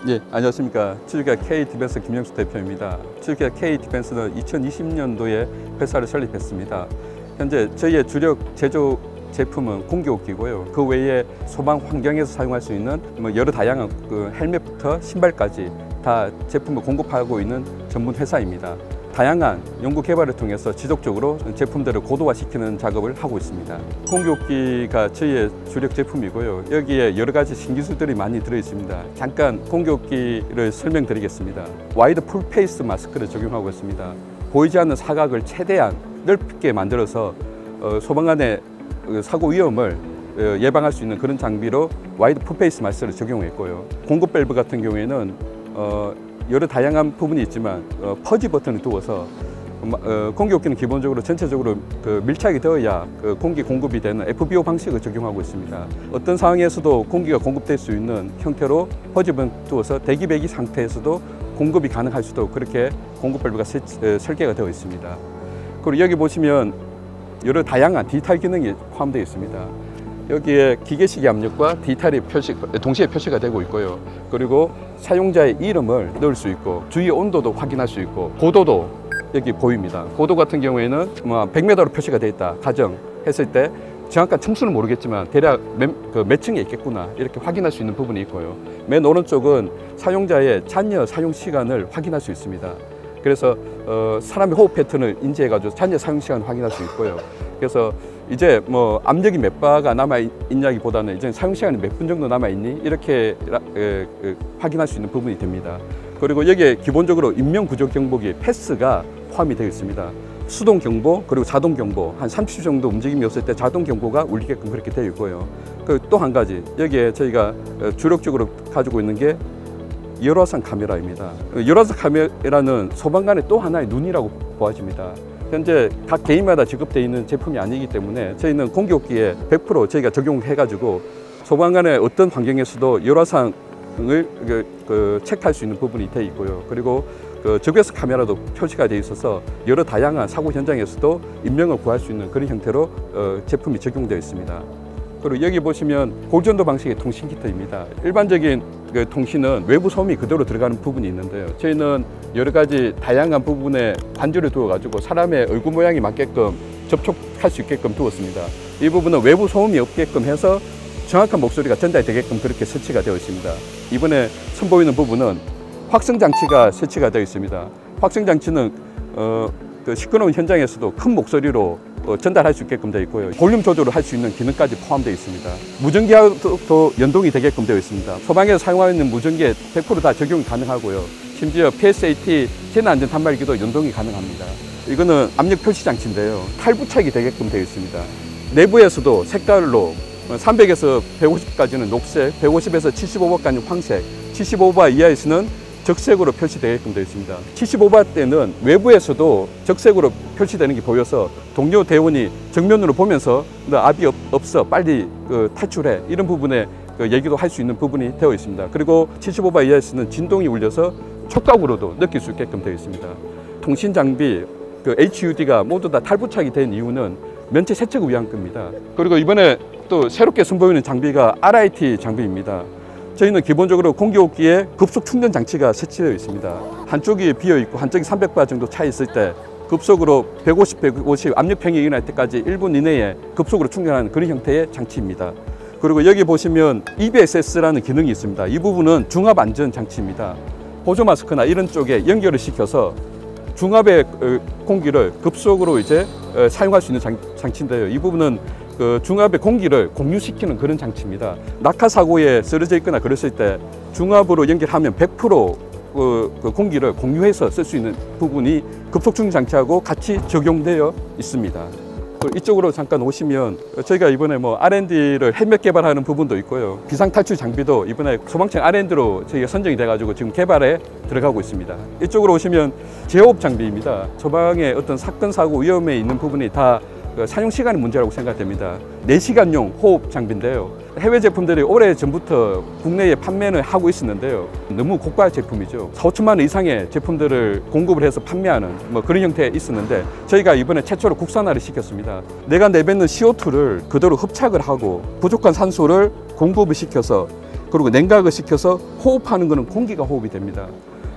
예, 안녕하십니까. 취주기아 K-디펜스 김영수 대표입니다. 취주기아 K-디펜스는 2020년도에 회사를 설립했습니다. 현재 저희의 주력 제조 제품은 공기호흡기고요. 그 외에 소방 환경에서 사용할 수 있는 여러 다양한 헬멧부터 신발까지 다 제품을 공급하고 있는 전문 회사입니다. 다양한 연구 개발을 통해서 지속적으로 제품들을 고도화시키는 작업을 하고 있습니다. 공기호흡기가 저희의 주력 제품이고요. 여기에 여러 가지 신기술들이 많이 들어 있습니다. 잠깐 공기호흡기를 설명드리겠습니다. 와이드 풀페이스 마스크를 적용하고 있습니다. 보이지 않는 사각을 최대한 넓게 만들어서 소방관의 사고 위험을 예방할 수 있는 그런 장비로 와이드 풀페이스 마스크를 적용했고요. 공급 밸브 같은 경우에는 여러 다양한 부분이 있지만 퍼지 버튼을 두어서 공기호흡기는 기본적으로 전체적으로 밀착이 되어야 공기 공급이 되는 FBO 방식을 적용하고 있습니다. 어떤 상황에서도 공기가 공급될 수 있는 형태로 퍼지 버튼을 두어서 대기배기 상태에서도 공급이 가능할 수도 그렇게 공급 밸브가 설계가 되어 있습니다. 그리고 여기 보시면 여러 다양한 디지털 기능이 포함되어 있습니다. 여기에 기계식의 압력과 디지털이 동시에 표시가 되고 있고요. 그리고 사용자의 이름을 넣을 수 있고 주위 온도도 확인할 수 있고 고도도 여기 보입니다. 고도 같은 경우에는 100m로 표시가 되어 있다 가정했을 때 정확한 층수는 모르겠지만 대략 몇 층에 있겠구나 이렇게 확인할 수 있는 부분이 있고요. 맨 오른쪽은 사용자의 잔여 사용 시간을 확인할 수 있습니다. 그래서 사람의 호흡 패턴을 인지해가지고 잔여 사용 시간을 확인할 수 있고요. 그래서 이제 압력이 몇 바가 남아 있냐기보다는 이제 사용 시간이 몇 분 정도 남아 있니 이렇게 확인할 수 있는 부분이 됩니다. 그리고 여기에 기본적으로 인명 구조 경보기 패스가 포함이 되어 있습니다. 수동 경보 그리고 자동 경보 한 30초 정도 움직임이 없을 때 자동 경보가 울리게끔 그렇게 되어 있고요. 또 한 가지 여기에 저희가 주력적으로 가지고 있는 게 열화상 카메라입니다. 열화상 카메라는 소방관의 또 하나의 눈이라고 보아집니다. 현재 각 개인마다 지급되어 있는 제품이 아니기 때문에 저희는 공기호흡기에 100% 저희가 적용해가지고 소방관의 어떤 환경에서도 열화상을 체크할 수 있는 부분이 되어 있고요. 그리고 적외선 카메라도 표시가 되어 있어서 여러 다양한 사고 현장에서도 인명을 구할 수 있는 그런 형태로 제품이 적용되어 있습니다. 그리고 여기 보시면 고전도 방식의 통신 키트입니다. 일반적인 통신은 외부 소음이 그대로 들어가는 부분이 있는데요. 저희는 여러 가지 다양한 부분에 관절을 두어가지고 사람의 얼굴 모양이 맞게끔 접촉할 수 있게끔 두었습니다. 이 부분은 외부 소음이 없게끔 해서 정확한 목소리가 전달되게끔 그렇게 설치가 되어 있습니다. 이번에 선보이는 부분은 확성 장치가 설치가 되어 있습니다. 확성 장치는 시끄러운 현장에서도 큰 목소리로 전달할 수 있게끔 되어 있고요. 볼륨 조절을 할 수 있는 기능까지 포함되어 있습니다. 무전기하고도 연동이 되게끔 되어 있습니다. 소방에서 사용하고 있는 무전기에 100% 다 적용이 가능하고요. 심지어 PSAT 재난안전 단말기도 연동이 가능합니다. 이거는 압력 표시 장치인데요. 탈부착이 되게끔 되어 있습니다. 내부에서도 색깔로 300에서 150까지는 녹색, 150에서 75바까지는 황색, 75바 이하에서는 적색으로 표시되게끔 되어 있습니다. 75바 때는 외부에서도 적색으로 표시되는 게 보여서 동료 대원이 정면으로 보면서 너 압이 없어 빨리 탈출해 이런 부분에 얘기도 할 수 있는 부분이 되어 있습니다. 그리고 75바 이하에서는 진동이 울려서 촉각으로도 느낄 수 있게끔 되어 있습니다. 통신 장비 HUD가 모두 다 탈부착이 된 이유는 면체 세척을 위한 겁니다. 그리고 이번에 또 새롭게 선보이는 장비가 RIT 장비입니다. 저희는 기본적으로 공기호흡기에 급속 충전 장치가 설치되어 있습니다. 한쪽이 비어 있고 한쪽이 300바 정도 차 있을 때 급속으로 150 압력 평이 일어날 때까지 1분 이내에 급속으로 충전하는 그런 형태의 장치입니다. 그리고 여기 보시면 EBSS라는 기능이 있습니다. 이 부분은 중압 안전 장치입니다. 보조 마스크나 이런 쪽에 연결을 시켜서 중압의 공기를 급속으로 이제 사용할 수 있는 장치인데요. 이 부분은 중압의 공기를 공유시키는 그런 장치입니다. 낙하 사고에 쓰러져 있거나 그랬을 때 중압으로 연결하면 100% 공기를 공유해서 쓸 수 있는 부분이 급속 충전 장치하고 같이 적용되어 있습니다. 이쪽으로 잠깐 오시면 저희가 이번에 R&D를 헬멧 개발하는 부분도 있고요. 비상탈출 장비도 이번에 소방청 R&D로 저희가 선정이 돼가지고 지금 개발에 들어가고 있습니다. 이쪽으로 오시면 제호흡 장비입니다. 소방의 어떤 사건 사고 위험에 있는 부분이 다 사용 시간의 문제라고 생각됩니다. 4시간용 호흡 장비인데요. 해외 제품들이 오래전부터 국내에 판매를 하고 있었는데요. 너무 고가 제품이죠. 4천만 원 이상의 제품들을 공급을 해서 판매하는 그런 형태에 있었는데 저희가 이번에 최초로 국산화를 시켰습니다. 내가 내뱉는 CO2를 그대로 흡착을 하고 부족한 산소를 공급을 시켜서 그리고 냉각을 시켜서 호흡하는 것은 공기가 호흡이 됩니다.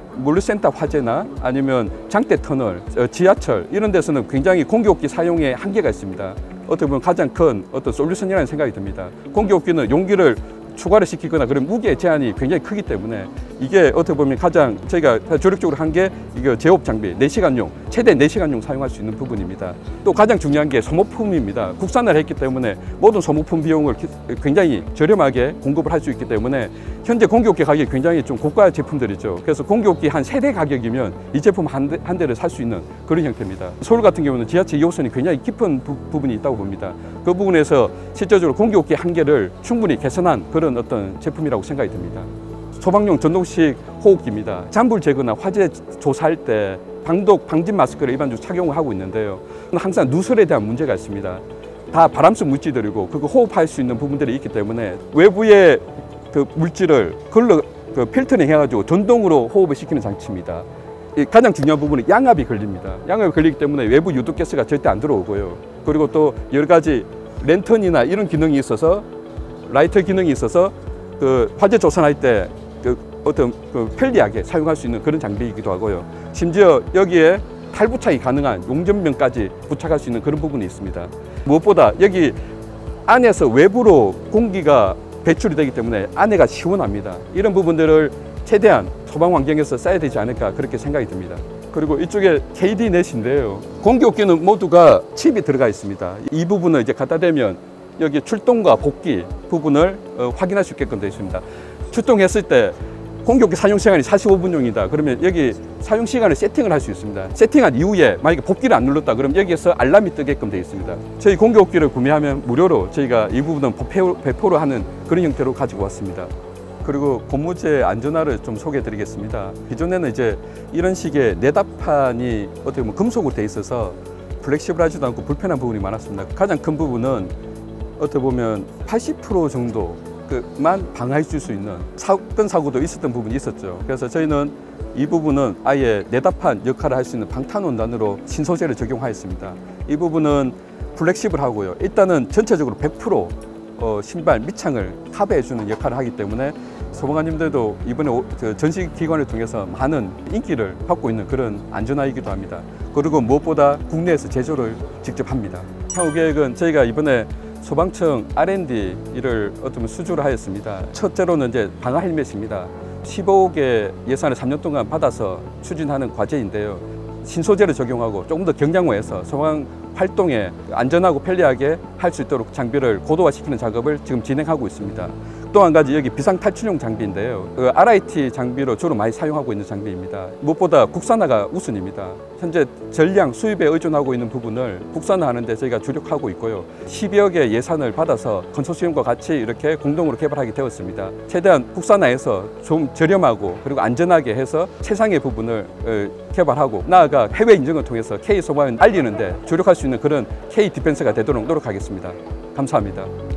물류센터 화재나 아니면 장대 터널, 지하철 이런 데서는 굉장히 공기호흡기 사용에 한계가 있습니다. 어떻게 보면 가장 큰 어떤 솔루션이라는 생각이 듭니다. 공기호흡기는 용기를 추가를 시키거나 그런 무게 제한이 굉장히 크기 때문에 이게 어떻게 보면 가장 저희가 주력적으로 한 게 이거 제호흡 장비 4시간용, 최대 4시간용 사용할 수 있는 부분입니다. 또 가장 중요한 게 소모품입니다. 국산을 했기 때문에 모든 소모품 비용을 굉장히 저렴하게 공급을 할 수 있기 때문에 현재 공기호흡기 가격이 굉장히 좀 고가 제품들이죠. 그래서 공기호흡기 한 3대 가격이면 이 제품 한 대를 살 수 있는 그런 형태입니다. 서울 같은 경우는 지하철 2호선이 굉장히 깊은 부분이 있다고 봅니다. 그 부분에서 실질적으로 공기호흡기 한계를 충분히 개선한 그런 어떤 제품이라고 생각이 듭니다. 소방용 전동식 호흡기입니다. 잔불 제거나 화재 조사할 때 방독 방진 마스크를 일반적으로 착용을 하고 있는데요. 항상 누설에 대한 문제가 있습니다. 다 발암성 물질들이고 그거 호흡할 수 있는 부분들이 있기 때문에 외부의 그 물질을 그걸로 그 필터링 해가지고 전동으로 호흡을 시키는 장치입니다. 가장 중요한 부분은 양압이 걸립니다. 양압이 걸리기 때문에 외부 유독가스가 절대 안 들어오고요. 그리고 또 여러 가지 랜턴이나 이런 기능이 있어서 라이터 기능이 있어서 그 화재 조사할 때 그 어떤 그 편리하게 사용할 수 있는 그런 장비이기도 하고요. 심지어 여기에 탈부착이 가능한 용접면까지 부착할 수 있는 그런 부분이 있습니다. 무엇보다 여기 안에서 외부로 공기가 배출이 되기 때문에 안에가 시원합니다. 이런 부분들을 최대한 소방 환경에서 써야 되지 않을까 그렇게 생각이 듭니다. 그리고 이쪽에 KD넷인데요. 공기호흡기는 모두가 칩이 들어가 있습니다. 이 부분을 이제 갖다 대면 여기 출동과 복귀 부분을 확인할 수 있게끔 되어 있습니다. 출동했을 때 공기호흡기 사용 시간이 45분용이다. 그러면 여기 사용 시간을 세팅을 할 수 있습니다. 세팅한 이후에 만약에 복귀를 안 눌렀다. 그럼 여기에서 알람이 뜨게끔 되어 있습니다. 저희 공기호흡기를 구매하면 무료로 저희가 이 부분은 배포를 하는 그런 형태로 가지고 왔습니다. 그리고 고무재 안전화를 좀 소개해 드리겠습니다. 기존에는 이제 이런 식의 내답판이 어떻게 보면 금속으로 되어 있어서 플렉시블하지도 않고 불편한 부분이 많았습니다. 가장 큰 부분은 어떻게 보면 80% 정도만 방어할 수 있는 사고도 있었던 부분이 있었죠. 그래서 저희는 이 부분은 아예 내답판 역할을 할 수 있는 방탄원단으로 신소재를 적용하였습니다. 이 부분은 플렉시블하고요. 일단은 전체적으로 100% 신발 밑창을 커버해주는 역할을 하기 때문에 소방관님들도 이번에 전시기관을 통해서 많은 인기를 받고 있는 그런 안전화이기도 합니다. 그리고 무엇보다 국내에서 제조를 직접 합니다. 향후 계획은 저희가 이번에 소방청 R&D를 어떤 수주를 하였습니다. 첫째로는 이제 방화 헬멧입니다. 15억의 예산을 3년 동안 받아서 추진하는 과제인데요. 신소재를 적용하고 조금 더 경량화해서 소방 활동에 안전하고 편리하게 할 수 있도록 장비를 고도화시키는 작업을 지금 진행하고 있습니다. 또 한 가지 여기 비상탈출용 장비인데요. RIT 장비로 주로 많이 사용하고 있는 장비입니다. 무엇보다 국산화가 우선입니다. 현재 전량 수입에 의존하고 있는 부분을 국산화하는 데 저희가 주력하고 있고요. 12억의 예산을 받아서 컨소시엄과 같이 이렇게 공동으로 개발하게 되었습니다. 최대한 국산화해서 좀 저렴하고 그리고 안전하게 해서 최상의 부분을 개발하고 나아가 해외 인증을 통해서 K 소방을 알리는데 주력할 수 있는 그런 K 디펜스가 되도록 노력하겠습니다. 감사합니다.